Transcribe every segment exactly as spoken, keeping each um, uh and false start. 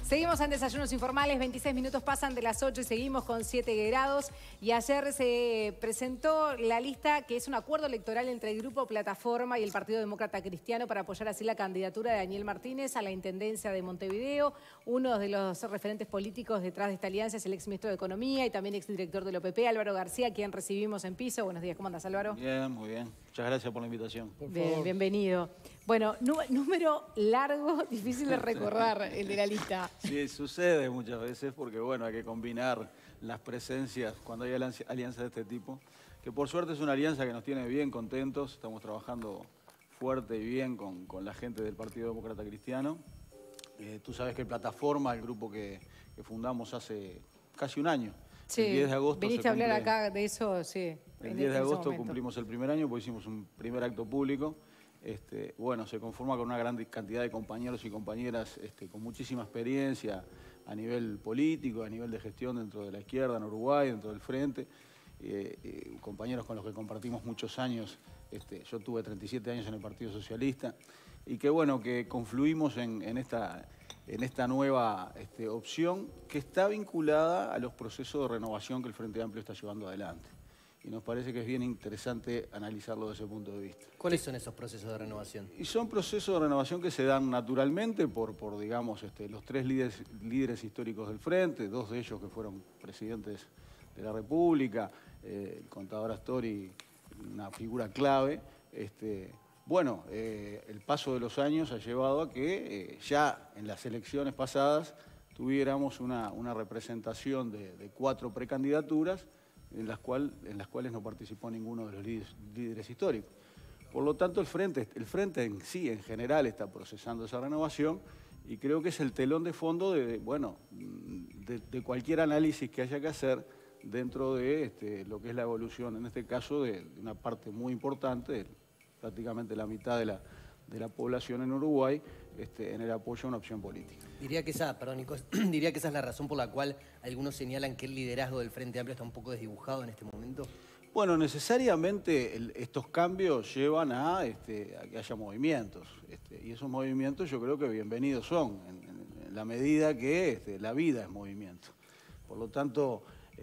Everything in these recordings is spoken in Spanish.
Seguimos en Desayunos Informales, veintiséis minutos pasan de las ocho y seguimos con siete grados. Y ayer se presentó la lista que es un acuerdo electoral entre el Grupo Plataforma y el Partido Demócrata Cristiano para apoyar así la candidatura de Daniel Martínez a la Intendencia de Montevideo. Uno de los referentes políticos detrás de esta alianza es el exministro de Economía y también exdirector del O P P, Álvaro García, quien recibimos en piso. Buenos días, ¿cómo andas, Álvaro? Bien, muy bien. Muchas gracias por la invitación. Por bien, bienvenido. Bueno, número largo, difícil de recordar el de la lista. Sí, sucede muchas veces porque, bueno, hay que combinar las presencias cuando hay alianzas de este tipo, que por suerte es una alianza que nos tiene bien contentos. Estamos trabajando fuerte y bien con, con la gente del Partido Demócrata Cristiano. Eh, tú sabes que Plataforma, el grupo que, que fundamos hace casi un año, sí, el diez de agosto viniste a hablar acá de eso, sí. El diez de agosto cumplimos el primer año, pues hicimos un primer acto público. Este, bueno, se conforma con una gran cantidad de compañeros y compañeras este, con muchísima experiencia a nivel político, a nivel de gestión dentro de la izquierda en Uruguay, dentro del Frente. Eh, eh, compañeros con los que compartimos muchos años. Este, yo tuve treinta y siete años en el Partido Socialista. Y que bueno, que confluimos en, en, esta, en esta nueva este, opción que está vinculada a los procesos de renovación que el Frente Amplio está llevando adelante. Y nos parece que es bien interesante analizarlo desde ese punto de vista. ¿Cuáles son esos procesos de renovación? Y son procesos de renovación que se dan naturalmente por, por digamos, este, los tres líderes, líderes históricos del Frente, dos de ellos que fueron presidentes de la República, eh, el contador Astori, una figura clave. Este, bueno, eh, el paso de los años ha llevado a que eh, ya en las elecciones pasadas tuviéramos una, una representación de, de cuatro precandidaturas, En las, cual, en las cuales no participó ninguno de los líderes, líderes históricos. Por lo tanto, el frente, el Frente en sí, en general, está procesando esa renovación y creo que es el telón de fondo de, de bueno, de, de cualquier análisis que haya que hacer dentro de este, lo que es la evolución, en este caso, de, de una parte muy importante, de prácticamente la mitad de la, de la población en Uruguay, este, en el apoyo a una opción política. Diría que, esa, perdón, Nico, diría que esa es la razón por la cual algunos señalan que el liderazgo del Frente Amplio está un poco desdibujado en este momento. Bueno, necesariamente el, estos cambios llevan a, este, a que haya movimientos. Este, y esos movimientos yo creo que bienvenidos son, en, en, en la medida que este, la vida es movimiento. Por lo tanto,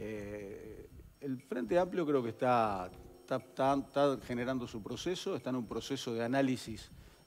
eh, el Frente Amplio creo que está, está, está, está generando su proceso, está en un proceso de análisis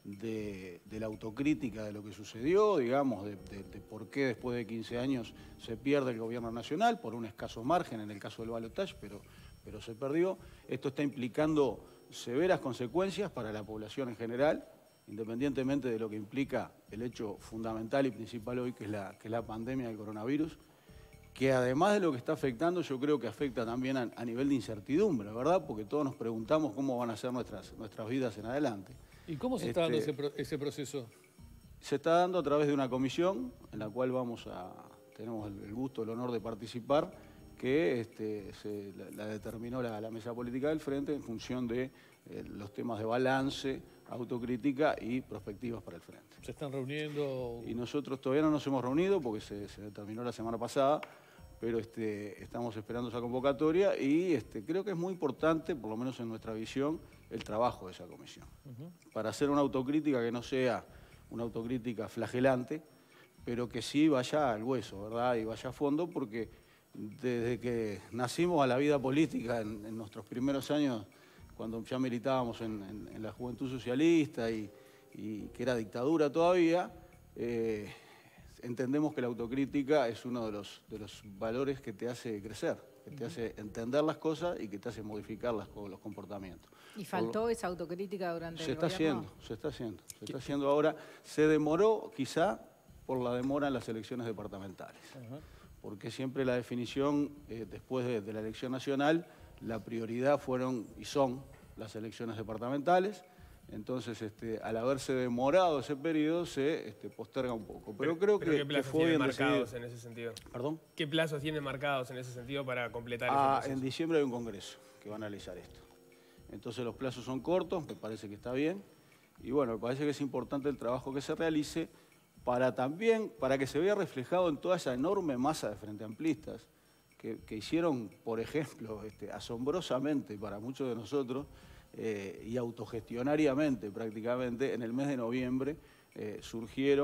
De, de la autocrítica de lo que sucedió, digamos, de, de, de por qué después de quince años se pierde el gobierno nacional, por un escaso margen en el caso del balotaje, pero, pero se perdió. Esto está implicando severas consecuencias para la población en general, independientemente de lo que implica el hecho fundamental y principal hoy, que es la, que es la pandemia del coronavirus, que además de lo que está afectando, yo creo que afecta también a, a nivel de incertidumbre, ¿verdad? Porque todos nos preguntamos cómo van a ser nuestras, nuestras vidas en adelante. ¿Y cómo se está dando ese, pro ese proceso? Se está dando a través de una comisión en la cual vamos a, tenemos el, el gusto, el honor de participar, que este, se, la, la determinó la, la mesa política del Frente en función de eh, los temas de balance, autocrítica y perspectivas para el Frente. ¿Se están reuniendo? Y nosotros todavía no nos hemos reunido porque se, se determinó la semana pasada, pero este, estamos esperando esa convocatoria y este, creo que es muy importante, por lo menos en nuestra visión, el trabajo de esa comisión. Uh-huh. Para hacer una autocrítica que no sea una autocrítica flagelante, pero que sí vaya al hueso, ¿verdad? Y vaya a fondo, porque desde que nacimos a la vida política en, en nuestros primeros años, cuando ya militábamos en, en, en la Juventud Socialista y, y que era dictadura todavía, eh, entendemos que la autocrítica es uno de los, de los valores que te hace crecer, que te hace entender las cosas y que te hace modificar las, los comportamientos. ¿Y faltó lo, esa autocrítica durante se el está gobierno? haciendo, se está haciendo, se está haciendo ahora. Se demoró quizá por la demora en las elecciones departamentales, uh-huh. porque siempre la definición, eh, después de, de la elección nacional, la prioridad fueron y son las elecciones departamentales. Entonces, este, al haberse demorado ese periodo, se este, posterga un poco. Pero, pero creo pero que, ¿qué plazos que fue tienen bien marcados decidido. en ese sentido? ¿Perdón? ¿Qué plazos tienen marcados en ese sentido para completar ah, ese En diciembre hay un congreso que va a analizar esto. Entonces los plazos son cortos, me parece que está bien. Y bueno, me parece que es importante el trabajo que se realice para también, para que se vea reflejado en toda esa enorme masa de frente amplistas que, que hicieron, por ejemplo, este, asombrosamente para muchos de nosotros, Eh, y autogestionariamente prácticamente, en el mes de noviembre eh, surgieron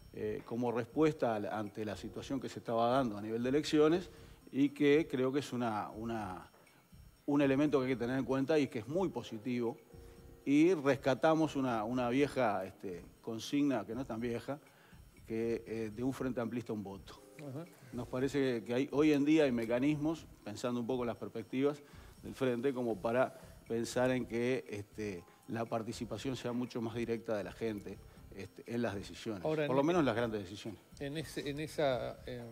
eh, como respuesta ante la situación que se estaba dando a nivel de elecciones y que creo que es una, una, un elemento que hay que tener en cuenta y que es muy positivo. Y rescatamos una, una vieja este, consigna, que no es tan vieja, que eh, de un frente amplista un voto. Uh-huh. Nos parece que, que hay, hoy en día hay mecanismos, pensando un poco en las perspectivas del frente, como para pensar en que este, la participación sea mucho más directa de la gente este, en las decisiones, Ahora, por lo menos en las grandes decisiones. En, ese, en esa, eh,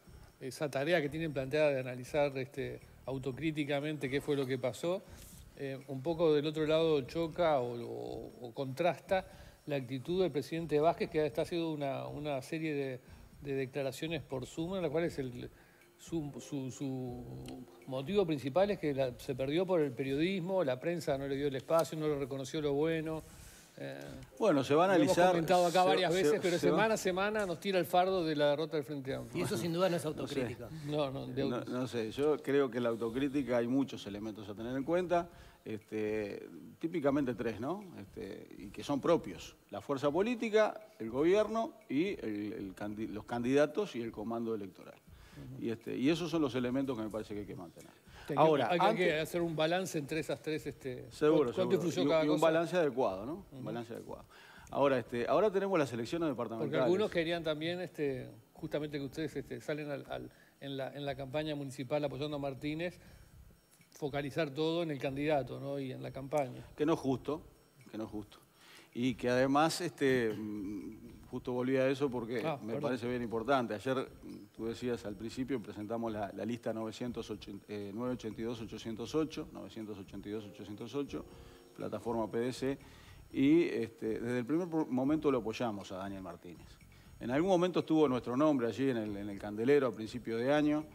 esa tarea que tienen planteada de analizar este, autocríticamente qué fue lo que pasó, eh, un poco del otro lado choca o, o, o contrasta la actitud del presidente Vázquez, que está haciendo una, una serie de, de declaraciones por Zoom, en la cual es el, su, su, su motivo principal es que la, se perdió por el periodismo, la prensa no le dio el espacio, no le reconoció lo bueno. Eh, bueno, se va a analizar... Lo hemos comentado acá se, varias se, veces, se, pero se semana va... a semana nos tira el fardo de la derrota del Frente Amplio. Y eso sin duda no es autocrítica. No, no, de no, no sé, yo creo que en la autocrítica hay muchos elementos a tener en cuenta, este, típicamente tres, ¿no? Este, y que son propios. La fuerza política, el gobierno y el, el, los candidatos y el comando electoral. Uh-huh. y, este, y esos son los elementos que me parece que hay que mantener. Hay Ahora, hay, antes, que hacer un balance entre esas tres. Este, seguro, ¿Cuánto seguro. influyó Y, cada y un cosa? balance adecuado, ¿no? Uh-huh. Un balance adecuado. Ahora, este, ahora tenemos las elecciones departamentales. Porque algunos querían también, este, justamente que ustedes este, salen al, al, en, la, en la campaña municipal apoyando a Martínez, focalizar todo en el candidato, ¿no? Y en la campaña. Que no es justo, que no es justo. Y que además, este, justo volví a eso porque ah, me perdón. parece bien importante. Ayer, tú decías al principio, presentamos la, la lista novecientos ochenta y dos ochocientos ocho, novecientos ochenta y dos ochocientos ocho, plataforma P D C, y este, desde el primer momento lo apoyamos a Daniel Martínez. En algún momento estuvo nuestro nombre allí en el, en el candelero a principio de año,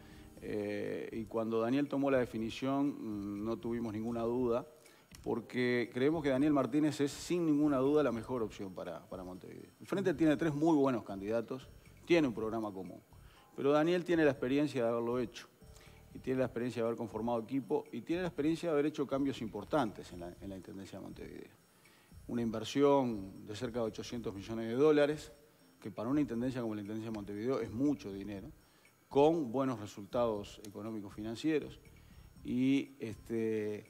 eh, y cuando Daniel tomó la definición no tuvimos ninguna duda, porque creemos que Daniel Martínez es sin ninguna duda la mejor opción para, para Montevideo. El Frente tiene tres muy buenos candidatos, tiene un programa común, pero Daniel tiene la experiencia de haberlo hecho, y tiene la experiencia de haber conformado equipo, y tiene la experiencia de haber hecho cambios importantes en la, en la Intendencia de Montevideo. Una inversión de cerca de ochocientos millones de dólares, que para una intendencia como la Intendencia de Montevideo es mucho dinero, con buenos resultados económicos financieros. Y, este,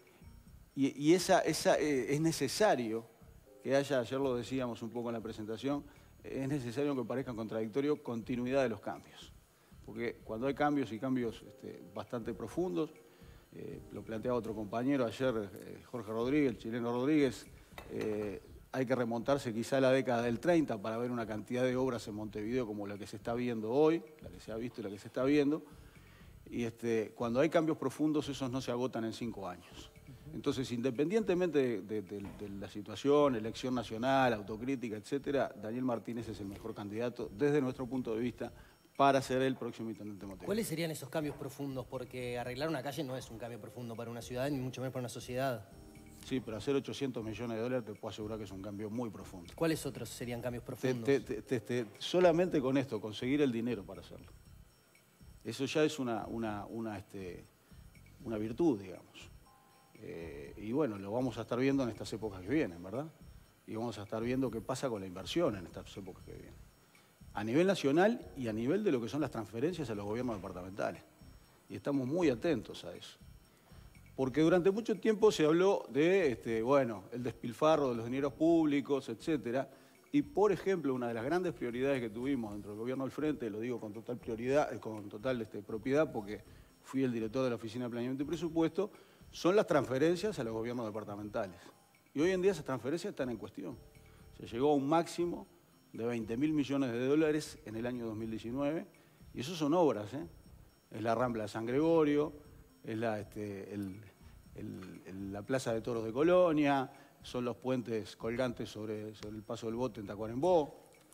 y, y esa, esa, eh, es necesario que haya, ayer lo decíamos un poco en la presentación, es necesario que parezcan contradictorios continuidad de los cambios. Porque cuando hay cambios y cambios este, bastante profundos, eh, lo planteaba otro compañero ayer, eh, Jorge Rodríguez, el chileno Rodríguez, Eh, hay que remontarse quizá a la década del treinta para ver una cantidad de obras en Montevideo como la que se está viendo hoy, la que se ha visto y la que se está viendo. Y este, cuando hay cambios profundos, esos no se agotan en cinco años. Entonces, independientemente de, de, de, de la situación, elección nacional, autocrítica, etcétera, Daniel Martínez es el mejor candidato desde nuestro punto de vista para ser el próximo intendente de Montevideo. ¿Cuáles serían esos cambios profundos? Porque arreglar una calle no es un cambio profundo para una ciudad, ni mucho menos para una sociedad. Sí, pero hacer ochocientos millones de dólares te puedo asegurar que es un cambio muy profundo. ¿Cuáles otros serían cambios profundos? Te, te, te, te, solamente con esto, conseguir el dinero para hacerlo. Eso ya es una, una, una, este, una virtud, digamos. Eh, y bueno, lo vamos a estar viendo en estas épocas que vienen, ¿verdad? Y vamos a estar viendo qué pasa con la inversión en estas épocas que vienen. A nivel nacional y a nivel de lo que son las transferencias a los gobiernos departamentales. Y estamos muy atentos a eso. Porque durante mucho tiempo se habló de, este, bueno, el despilfarro de los dineros públicos, etcétera. Y, por ejemplo, una de las grandes prioridades que tuvimos dentro del gobierno del Frente, lo digo con total prioridad, con total este, propiedad, porque fui el director de la Oficina de Planeamiento y Presupuesto, son las transferencias a los gobiernos departamentales. Y hoy en día esas transferencias están en cuestión. Se llegó a un máximo de veinte mil millones de dólares en el año dos mil diecinueve, y eso son obras, ¿eh? Es la Rambla de San Gregorio, es la, este, el, el, el, la Plaza de Toros de Colonia, son los puentes colgantes sobre, sobre el paso del bote en Tacuarembó,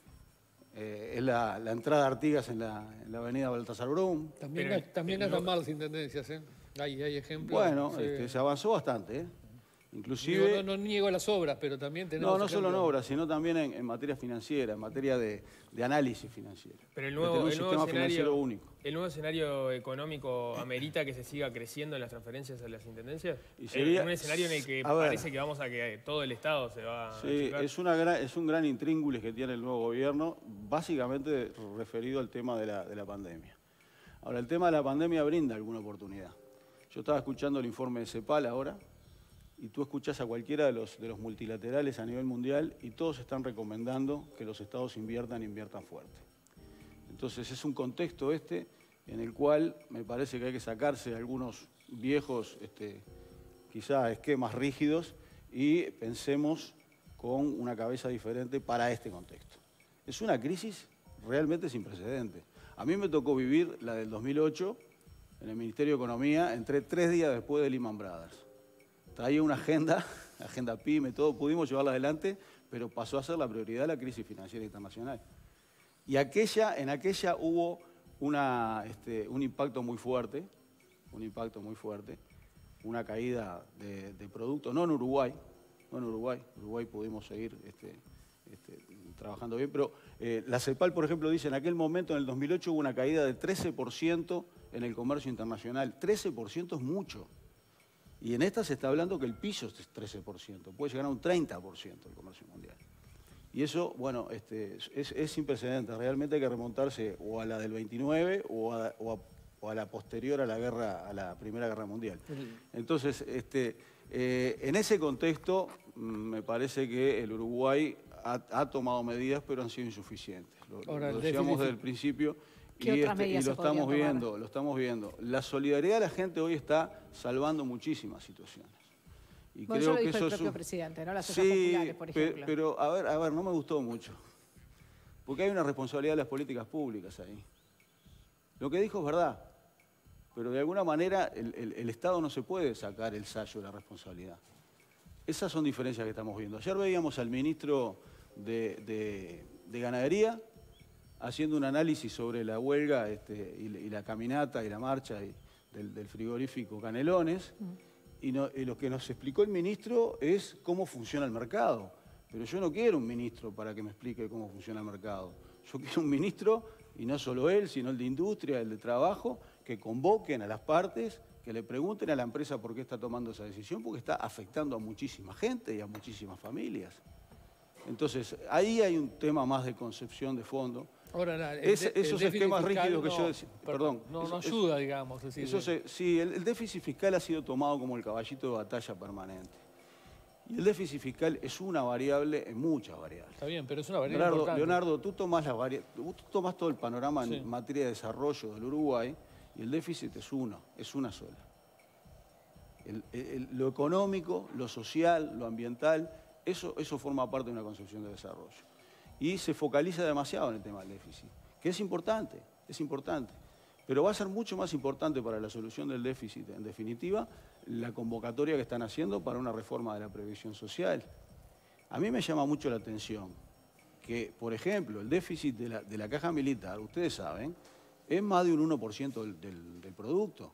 eh, es la, la entrada de Artigas en la, en la avenida Baltasar Brum. También, Pero, también andan mal las intendencias, ¿eh? Hay, hay ejemplos. Bueno, sí. este, se avanzó bastante, ¿eh? Inclusive, Digo, no, no niego las obras, pero también tenemos... No, no solo en ejemplos. obras, sino también en, en materia financiera, en materia de, de análisis financiero. Pero el De nuevo, tener un el nuevo sistema financiero escenario, único. ¿el nuevo escenario económico amerita que se siga creciendo en las transferencias a las intendencias? Y sería- un escenario en el que a ver. parece que vamos a que todo el Estado se va a Sí, achicar. es, una gran, es un gran intríngulis que tiene el nuevo gobierno, básicamente referido al tema de la, de la pandemia. Ahora, el tema de la pandemia brinda alguna oportunidad. Yo estaba escuchando el informe de CEPAL ahora, y tú escuchás a cualquiera de los, de los multilaterales a nivel mundial y todos están recomendando que los estados inviertan, inviertan fuerte. Entonces es un contexto este en el cual me parece que hay que sacarse algunos viejos, este, quizá esquemas rígidos y pensemos con una cabeza diferente para este contexto. Es una crisis realmente sin precedentes. A mí me tocó vivir la del dos mil ocho en el Ministerio de Economía, entré tres días después de Lehman Brothers. Traía una agenda, agenda PYME, todo, pudimos llevarla adelante, pero pasó a ser la prioridad la crisis financiera internacional. Y aquella, en aquella hubo una, este, un impacto muy fuerte, un impacto muy fuerte, una caída de, de productos, no en Uruguay, no en Uruguay, Uruguay pudimos seguir este, este, trabajando bien, pero eh, la CEPAL, por ejemplo, dice en aquel momento, en el dos mil ocho, hubo una caída de trece por ciento en el comercio internacional. trece por ciento es mucho. Y en esta se está hablando que el piso es trece por ciento, puede llegar a un treinta por ciento el comercio mundial. Y eso, bueno, este, es, es sin precedentes. Realmente hay que remontarse o a la del veintinueve o a, o a, o a la posterior a la guerra, a la Primera Guerra Mundial. Entonces, este, eh, en ese contexto, me parece que el Uruguay ha, ha tomado medidas, pero han sido insuficientes. Lo, Ahora, lo el decíamos déficit- desde el principio. ¿Qué Y, otras este, y medidas lo se podrían estamos tomar? viendo, lo estamos viendo. La solidaridad de la gente hoy está salvando muchísimas situaciones. Y Bueno, creo eso lo que dijo eso el es propio un- presidente, ¿no? Las ollas Sí, populares, por pe- ejemplo. pero a ver, a ver, no me gustó mucho. Porque hay una responsabilidad de las políticas públicas ahí. Lo que dijo es verdad, pero de alguna manera el, el- el Estado no se puede sacar el sayo de la responsabilidad. Esas son diferencias que estamos viendo. Ayer veíamos al ministro de, de- de Ganadería haciendo un análisis sobre la huelga este, y, la- y la caminata y la marcha y del, del frigorífico Canelones, y, no- y lo que nos explicó el ministro es cómo funciona el mercado. Pero yo no quiero un ministro para que me explique cómo funciona el mercado. Yo quiero un ministro, y no solo él, sino el de Industria, el de Trabajo, que convoquen a las partes, que le pregunten a la empresa por qué está tomando esa decisión, porque está afectando a muchísima gente y a muchísimas familias. Entonces, ahí hay un tema más de concepción de fondo. Ahora, la- el Es- de- el esos déficit esquemas fiscal rígidos que no- yo decía, perdón, no, eso- no eso- ayuda, digamos. es decir, Eso se- sí, el, el déficit fiscal ha sido tomado como el caballito de batalla permanente. Y el déficit fiscal es una variable en muchas variables. Está bien, pero es una variable Leonardo, importante. Leonardo, tú tomás, las vari- tú tomás todo el panorama Sí. en materia de desarrollo del Uruguay y el déficit es uno, es una sola. El- el- lo económico, lo social, lo ambiental, eso, eso forma parte de una concepción de desarrollo. Y se focaliza demasiado en el tema del déficit, que es importante, es importante. Pero va a ser mucho más importante para la solución del déficit, en definitiva, la convocatoria que están haciendo para una reforma de la previsión social. A mí me llama mucho la atención que, por ejemplo, el déficit de la, de la caja militar, ustedes saben, es más de un uno por ciento del, del- del producto.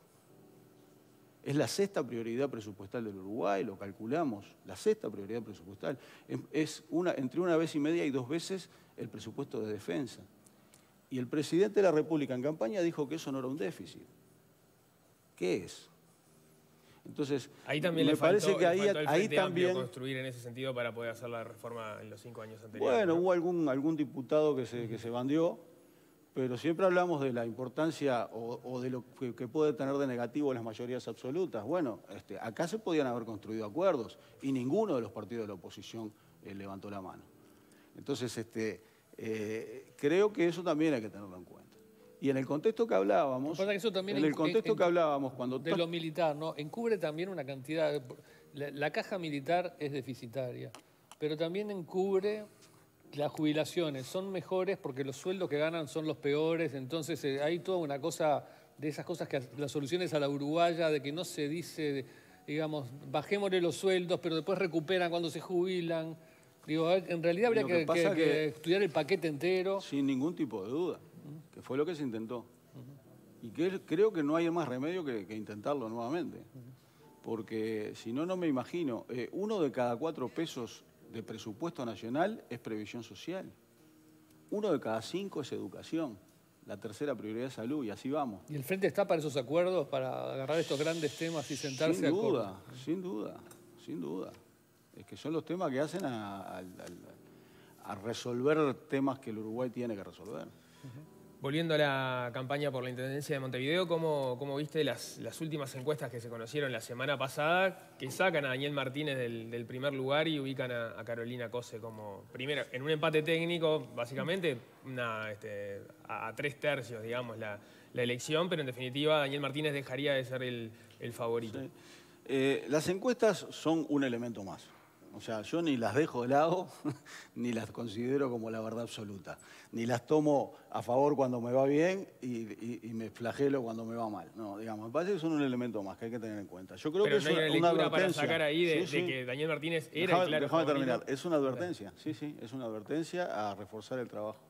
Es la sexta prioridad presupuestal del Uruguay, lo calculamos, la sexta prioridad presupuestal. Es, es una, entre una vez y media y dos veces el presupuesto de defensa. Y el presidente de la República en campaña dijo que eso no era un déficit. ¿Qué es? Entonces, Ahí también me le faltó, parece que le ahí, faltó el ahí Frente Amplio también... construir en ese sentido para poder hacer la reforma en los cinco años anteriores. Bueno, ¿no? hubo algún, algún diputado que se, que se bandió, pero siempre hablamos de la importancia o, o de lo que, que puede tener de negativo las mayorías absolutas. Bueno, este, acá se podían haber construido acuerdos y ninguno de los partidos de la oposición eh, levantó la mano. Entonces, este, eh, creo que eso también hay que tenerlo en cuenta. Y en el contexto que hablábamos, Lo que pasa es que eso también en el en- contexto en- que hablábamos, cuando... De lo militar, ¿no? Encubre también una cantidad... de- la, la caja militar es deficitaria, pero también encubre las jubilaciones. Son mejores porque los sueldos que ganan son los peores, entonces eh, hay toda una cosa de esas cosas que las soluciones a la uruguaya, de que no se dice, digamos, bajémosle los sueldos, pero después recuperan cuando se jubilan. Digo, en realidad habría Lo que, que pasa que- que- que estudiar el paquete entero. Sin ningún tipo de duda, que fue lo que se intentó. Y que creo que no hay más remedio que, que intentarlo nuevamente. porque si no, no me imagino. Eh, uno de cada cuatro pesos de presupuesto nacional es previsión social. Uno de cada cinco es educación. La tercera prioridad es salud, y así vamos. ¿Y el Frente está para esos acuerdos, para agarrar estos grandes temas y sentarse sin a duda, acordar? Sin duda, sin duda. Es que son los temas que hacen a, a, a resolver temas que el Uruguay tiene que resolver. Uh-huh. Volviendo a la campaña por la Intendencia de Montevideo, ¿cómo, cómo viste las, las últimas encuestas que se conocieron la semana pasada, que sacan a Daniel Martínez del, del primer lugar y ubican a, a Carolina Cose como primero, en un empate técnico, básicamente, una, este, a, a tres tercios, digamos, la, la elección, pero en definitiva Daniel Martínez dejaría de ser el, el favorito? Sí. Eh, las encuestas son un elemento más. O sea, yo ni las dejo de lado, ni las considero como la verdad absoluta. Ni las tomo a favor cuando me va bien y, y, y me flagelo cuando me va mal. No, digamos, me parece que son un elemento más que hay que tener en cuenta. Yo creo Pero que no es hay una, una lectura una para sacar ahí de, sí, de sí. que Daniel Martínez era Dejame, el claro Déjame favorito. terminar. Es una advertencia, sí, sí, es una advertencia a reforzar el trabajo.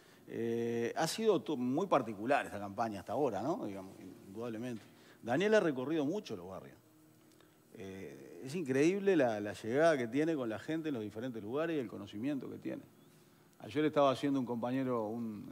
Eh, ha sido muy particular esta campaña hasta ahora, ¿no? Digamos, indudablemente. Daniel ha recorrido mucho los barrios. Eh, es increíble la, la llegada que tiene con la gente en los diferentes lugares y el conocimiento que tiene. Ayer estaba haciendo un compañero, un,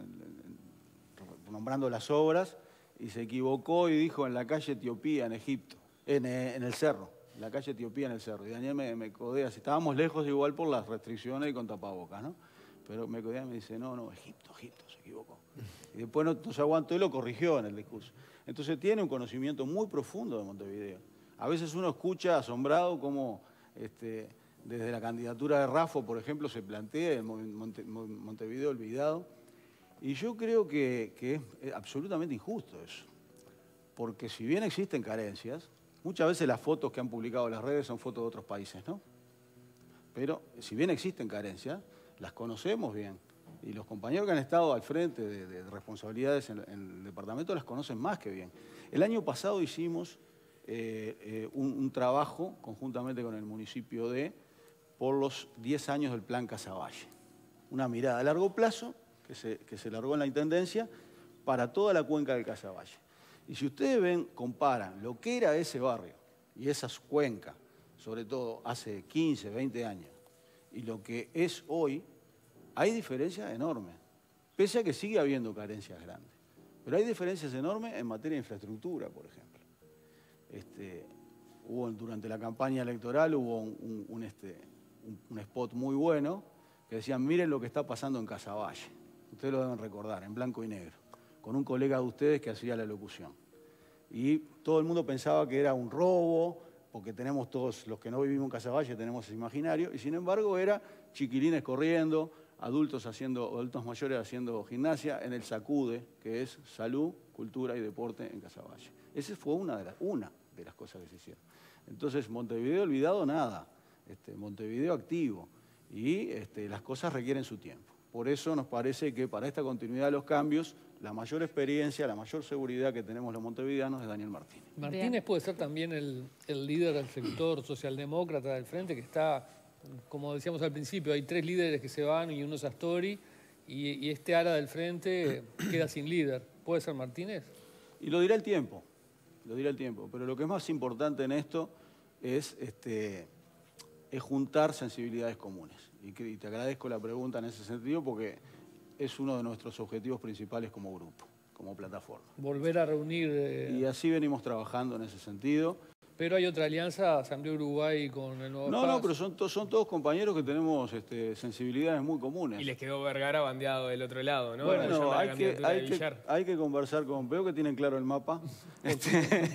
nombrando las obras, y se equivocó y dijo en la calle Etiopía, en Egipto, en, en el cerro, en la calle Etiopía en el cerro. Y Daniel me, me codea, si estábamos lejos igual por las restricciones y con tapabocas, ¿no? Pero me codea y me dice, no, no, Egipto, Egipto, se equivocó. Y después no, no se aguantó y lo corrigió en el discurso. Entonces tiene un conocimiento muy profundo de Montevideo. A veces uno escucha asombrado cómo este, desde la candidatura de Raffo, por ejemplo, se plantea el Monte, Montevideo olvidado. Y yo creo que, que es absolutamente injusto eso. Porque si bien existen carencias, muchas veces las fotos que han publicado las redes son fotos de otros países, ¿no? Pero si bien existen carencias, las conocemos bien. Y los compañeros que han estado al frente de, de responsabilidades en, en el departamento las conocen más que bien. El año pasado hicimos Eh, eh, un, un trabajo conjuntamente con el municipio de por los diez años del Plan Casaballe. Una mirada a largo plazo que se, que se largó en la Intendencia para toda la cuenca del Casaballe. Y si ustedes ven, comparan lo que era ese barrio y esa cuenca, sobre todo hace quince, veinte años, y lo que es hoy, hay diferencias enormes, pese a que sigue habiendo carencias grandes. Pero hay diferencias enormes en materia de infraestructura, por ejemplo. Este, hubo, durante la campaña electoral hubo un, un, un, este, un, un spot muy bueno que decían, miren lo que está pasando en Casaballe. Ustedes lo deben recordar, en blanco y negro, con un colega de ustedes que hacía la locución. Y todo el mundo pensaba que era un robo, porque tenemos todos, los que no vivimos en Casaballe, tenemos ese imaginario, y sin embargo era chiquilines corriendo, adultos, haciendo, adultos mayores haciendo gimnasia en el Sacude, que es salud, cultura y deporte en Casaballe. Esa fue una de, las, una de las cosas que se hicieron. Entonces, Montevideo olvidado, nada. Este, Montevideo activo. Y este, las cosas requieren su tiempo. Por eso nos parece que para esta continuidad de los cambios, la mayor experiencia, la mayor seguridad que tenemos los montevideanos es Daniel Martínez. Martínez Bien. Puede ser también el, el líder del sector socialdemócrata del Frente, que está, como decíamos al principio, hay tres líderes que se van y uno es Astori, y, y este ala del Frente queda sin líder. ¿Puede ser Martínez? Y lo dirá el tiempo. Lo dirá el tiempo, pero lo que es más importante en esto es, este, es juntar sensibilidades comunes. Y, que, y te agradezco la pregunta en ese sentido porque es uno de nuestros objetivos principales como grupo, como plataforma. Volver a reunir... Eh... Y así venimos trabajando en ese sentido. Pero hay otra alianza, Asamblea Uruguay con el Nuevo No, Paz. no, pero son, to, son todos compañeros que tenemos este, sensibilidades muy comunes. Y les quedó Vergara bandeado del otro lado, ¿no? Bueno, hay que, hay, que, hay que conversar con... Veo que tienen claro el mapa. Este,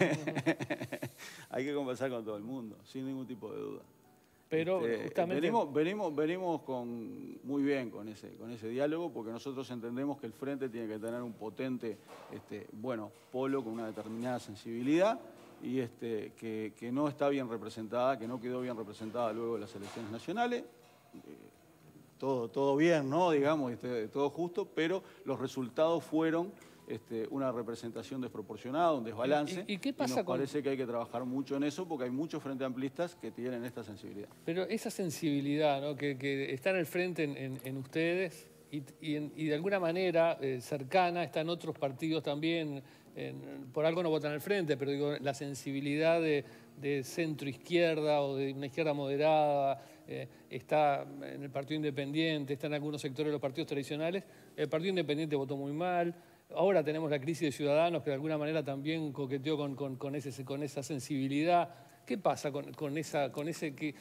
hay que conversar con todo el mundo, sin ningún tipo de duda. Pero este, justamente... Venimos, venimos, venimos con, muy bien con ese, con ese diálogo porque nosotros entendemos que el Frente tiene que tener un potente, este, bueno, polo con una determinada sensibilidad y este, que, que no está bien representada, que no quedó bien representada luego de las elecciones nacionales. Eh, todo, todo bien, ¿no? Digamos, este, todo justo, pero los resultados fueron este, una representación desproporcionada, un desbalance. ¿Y, y qué pasa y nos con... parece que hay que trabajar mucho en eso porque hay muchos frente amplistas que tienen esta sensibilidad. Pero esa sensibilidad, ¿no? que, que está en el frente en, en, en ustedes y, y, en, y de alguna manera eh, cercana, está en otros partidos también. En, por algo no votan al frente, pero digo, la sensibilidad de, de centro izquierda o de una izquierda moderada, eh, está en el Partido Independiente, está en algunos sectores de los partidos tradicionales. El Partido Independiente votó muy mal. Ahora tenemos la crisis de Ciudadanos, que de alguna manera también coqueteó con, con, con, ese, con esa sensibilidad. ¿Qué pasa con, con, esa, con ese, que,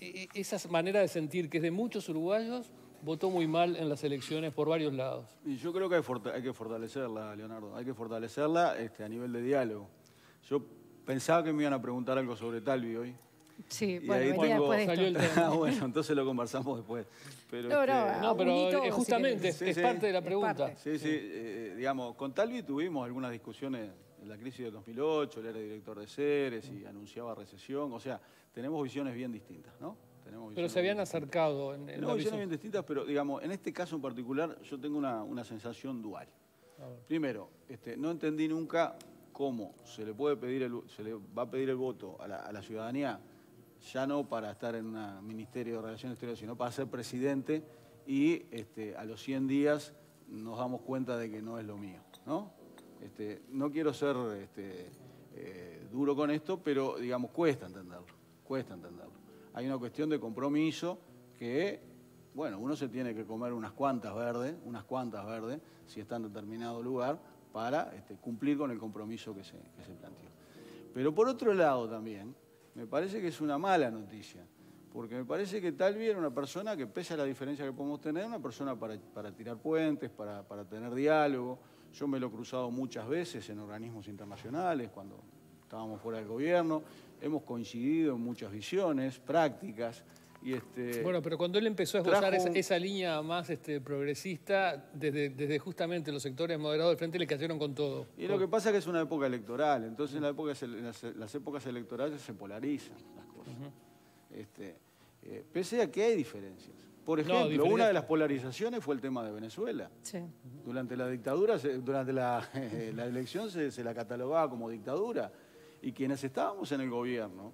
esa manera de sentir que es de muchos uruguayos votó muy mal en las elecciones por varios lados? Y yo creo que hay, hay que fortalecerla, Leonardo. Hay que fortalecerla este, a nivel de diálogo. Yo pensaba que me iban a preguntar algo sobre Talvi hoy. Sí, y bueno, ahí venía tengo... después de esto. Ah, bueno, entonces lo conversamos después. Pero, no, no, este... no, pero hito, justamente si es, sí, es parte sí, de la pregunta. Sí, sí, eh, digamos, con Talvi tuvimos algunas discusiones en la crisis del dos mil ocho, él era director de Ceres y anunciaba recesión. O sea, tenemos visiones bien distintas, ¿no? Tenemos Pero se habían acercado en, en tenemos la visiones visión. bien distintas, pero digamos, en este caso en particular yo tengo una, una sensación dual. Primero, este, no entendí nunca cómo se le puede pedir el, se le va a pedir el voto a la, a la ciudadanía, ya no para estar en un ministerio de Relaciones Exteriores, sino para ser presidente y este, a los cien días nos damos cuenta de que no es lo mío, ¿no? Este, no quiero ser este, eh, duro con esto, pero digamos, cuesta entenderlo, cuesta entenderlo. Hay una cuestión de compromiso que, bueno, uno se tiene que comer unas cuantas verdes, unas cuantas verdes, si está en determinado lugar, para este, cumplir con el compromiso que se, que se planteó. Pero por otro lado también, me parece que es una mala noticia, porque me parece que Talvi era una persona que, pese a la diferencia que podemos tener, una persona para, para tirar puentes, para, para tener diálogo. Yo me lo he cruzado muchas veces en organismos internacionales, cuando estábamos fuera del gobierno. Hemos coincidido en muchas visiones, prácticas. Y este, bueno, pero cuando él empezó a esbozar trajo... esa, esa línea más este, progresista, desde, desde justamente los sectores moderados del frente le cayeron con todo. Y lo que pasa es que es una época electoral, entonces en, la época, en las, las épocas electorales se polarizan las cosas. Uh-huh. este, eh, pese a que hay diferencias. Por ejemplo, no, diferencias... una de las polarizaciones fue el tema de Venezuela. Sí. Durante la dictadura, durante la, eh, la elección se, se la catalogaba como dictadura. Y quienes estábamos en el gobierno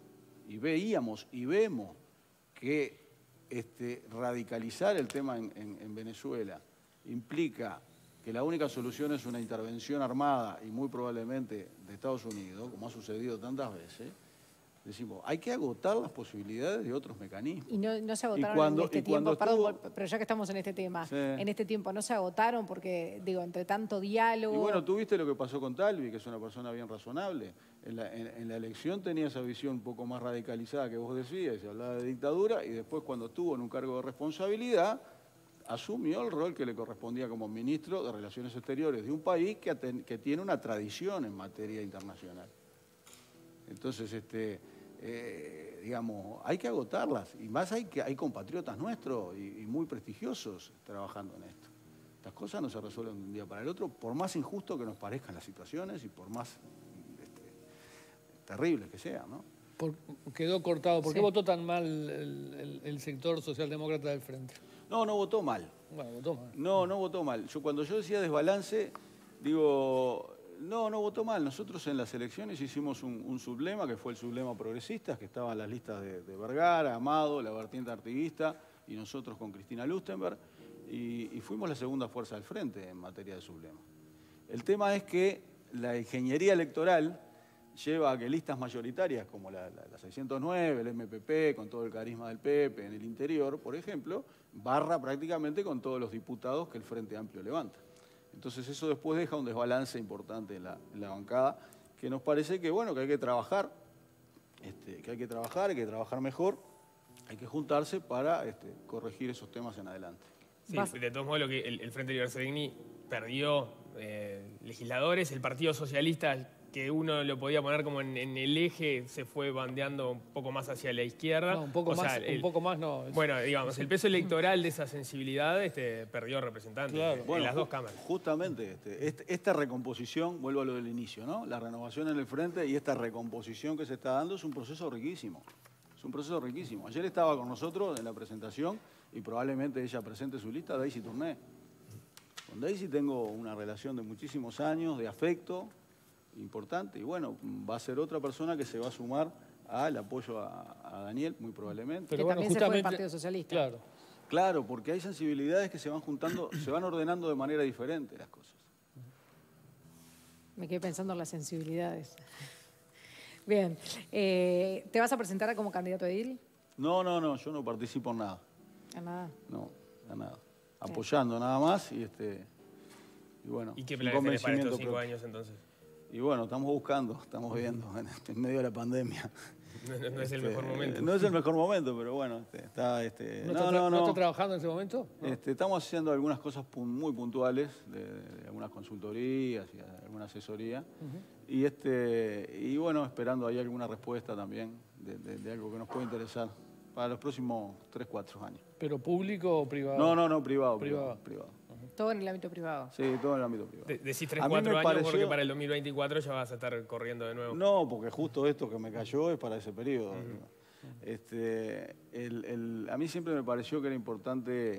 y veíamos y vemos que este, radicalizar el tema en, en, en Venezuela implica que la única solución es una intervención armada y muy probablemente de Estados Unidos, como ha sucedido tantas veces, decimos, hay que agotar las posibilidades de otros mecanismos. Y no, no se agotaron cuando, en este tiempo, estuvo... perdón, pero ya que estamos en este tema, sí. en este tiempo no se agotaron porque, digo, entre tanto diálogo... Y bueno, tú viste lo que pasó con Talvi, que es una persona bien razonable. En la, en, en la elección tenía esa visión un poco más radicalizada que vos decías, se hablaba de dictadura, y después cuando estuvo en un cargo de responsabilidad, asumió el rol que le correspondía como ministro de Relaciones Exteriores de un país que, aten, que tiene una tradición en materia internacional. Entonces, este... Eh, digamos, hay que agotarlas, y más hay que hay compatriotas nuestros y, y muy prestigiosos trabajando en esto. Estas cosas no se resuelven de un día para el otro, por más injusto que nos parezcan las situaciones y por más este, terribles que sean, ¿no? Por, quedó cortado. ¿Por sí. qué votó tan mal el, el, el sector socialdemócrata del frente? No, no votó mal. Bueno, votó mal. No, no votó mal. Yo cuando yo decía desbalance, digo... No, no votó mal. Nosotros en las elecciones hicimos un, un sublema, que fue el sublema progresista, que estaba en las listas de, de Vergara, Amado, la vertiente artiguista, y nosotros con Cristina Lustenberg, y, y fuimos la segunda fuerza del frente en materia de sublema. El tema es que la ingeniería electoral lleva a que listas mayoritarias, como la, la, la seiscientos nueve, el M P P, con todo el carisma del P P en el interior, por ejemplo, barra prácticamente con todos los diputados que el Frente Amplio levanta. Entonces eso después deja un desbalance importante en la, en la bancada, que nos parece que, bueno, que hay que trabajar, este, que hay que trabajar, hay que trabajar mejor, hay que juntarse para este, corregir esos temas en adelante. Sí, de todos modos, lo que el, el Frente Libersegni perdió eh, legisladores, el Partido Socialista, que uno lo podía poner como en, en el eje, se fue bandeando un poco más hacia la izquierda. No, un poco, o más, sea, el, un poco más no. Bueno, digamos, el peso electoral de esa sensibilidad este, perdió representantes claro. en bueno, las dos cámaras. Justamente, este, este, esta recomposición, vuelvo a lo del inicio, ¿no? La renovación en el frente y esta recomposición que se está dando es un proceso riquísimo. Es un proceso riquísimo. Ayer estaba con nosotros en la presentación y probablemente ella presente su lista, Daisy Tourné. Con Daisy tengo una relación de muchísimos años, de afecto, importante, y bueno, va a ser otra persona que se va a sumar al apoyo a, a Daniel, muy probablemente. Pero que bueno, también justamente, se fue el Partido Socialista. Claro. Claro, porque hay sensibilidades que se van juntando, se van ordenando de manera diferente las cosas. Me quedé pensando en las sensibilidades. Bien. Eh, ¿Te vas a presentar como candidato a edil? No, no, no, yo no participo en nada. ¿En nada? No, en nada. Apoyando nada más y este... Y bueno, ¿Y qué planes tenés para estos cinco años entonces? Y bueno, estamos buscando, estamos viendo en, en medio de la pandemia. No, no, no es este, el mejor momento. No es el mejor momento, pero bueno, este, está... Este, ¿No, no, está, no, ¿No no. está trabajando en ese momento? ¿No? Este, estamos haciendo algunas cosas pun muy puntuales, de, de algunas consultorías y alguna asesoría. Uh-huh. Y este y bueno, esperando ahí alguna respuesta también de, de, de algo que nos puede interesar para los próximos tres, cuatro años. ¿Pero público o privado? No, no, no, privado. Privado. privado. privado. Todo en el ámbito privado. Sí, todo en el ámbito privado. De, decís tres, cuatro años pareció... porque para el dos mil veinticuatro ya vas a estar corriendo de nuevo. No, porque justo esto que me cayó es para ese periodo. Uh-huh. este, el, el, a mí siempre me pareció que era importante,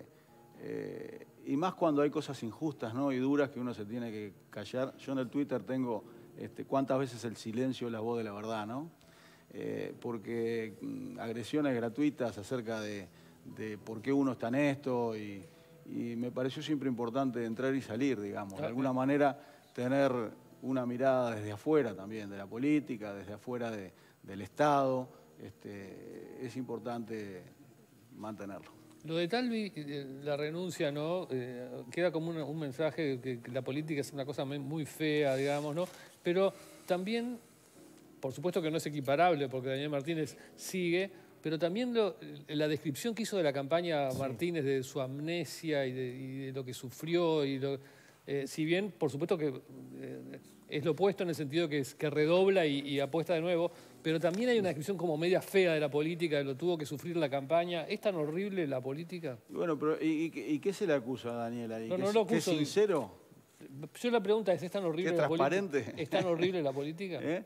eh, y más cuando hay cosas injustas, ¿no? Y duras que uno se tiene que callar. Yo en el Twitter tengo este, cuántas veces el silencio es la voz de la verdad, ¿no? Eh, porque mm, agresiones gratuitas acerca de, de por qué uno está en esto y... Y me pareció siempre importante entrar y salir, digamos. De alguna manera tener una mirada desde afuera también, de la política, desde afuera de, del Estado. Este, es importante mantenerlo. Lo de Talvi, la renuncia, ¿no? Eh, queda como un, un mensaje que, que la política es una cosa muy fea, digamos, ¿no? Pero también, por supuesto que no es equiparable, porque Daniel Martínez sigue... Pero también lo, la descripción que hizo de la campaña Martínez, de su amnesia y de, y de lo que sufrió, y lo, eh, si bien, por supuesto que eh, es lo opuesto en el sentido que, es, que redobla y, y apuesta de nuevo, pero también hay una descripción como media fea de la política, de lo tuvo que sufrir la campaña. ¿Es tan horrible la política? Bueno, pero ¿y, y, y qué se le acusa a Daniel ahí? No, ¿Que, no lo acuso. ¿Que es sincero? Yo la pregunta es, ¿es tan horrible ¿Es la transparente? política? ¿Es tan horrible la política? ¿Eh?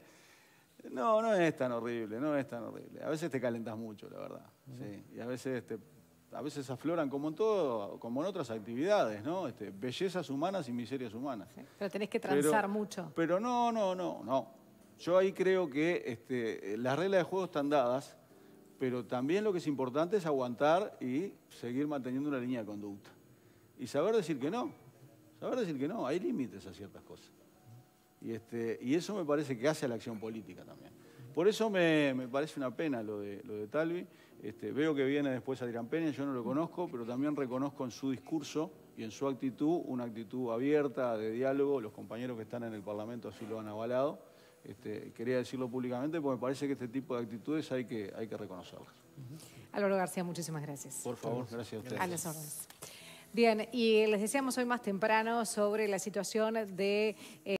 No, no es tan horrible, no es tan horrible. A veces te calentas mucho, la verdad. Uh-huh. Sí. Y a veces, te, a veces afloran como en todo, como en otras actividades, ¿no? Este, bellezas humanas y miserias humanas. Sí. Pero tenés que transar pero, mucho. Pero no, no, no, no. Yo ahí creo que este, las reglas de juego están dadas, pero también lo que es importante es aguantar y seguir manteniendo una línea de conducta. Y saber decir que no. Saber decir que no. Hay límites a ciertas cosas. Y, este, y eso me parece que hace a la acción política también. Por eso me, me parece una pena lo de, lo de Talvi. Este, veo que viene después Adrián Peña, yo no lo conozco, pero también reconozco en su discurso y en su actitud, una actitud abierta, de diálogo. Los compañeros que están en el Parlamento así lo han avalado. Este, quería decirlo públicamente porque me parece que este tipo de actitudes hay que, hay que reconocerlas. Álvaro García, muchísimas gracias. Por favor, gracias a ustedes. A las órdenes. Bien, y les decíamos hoy más temprano sobre la situación de... Eh,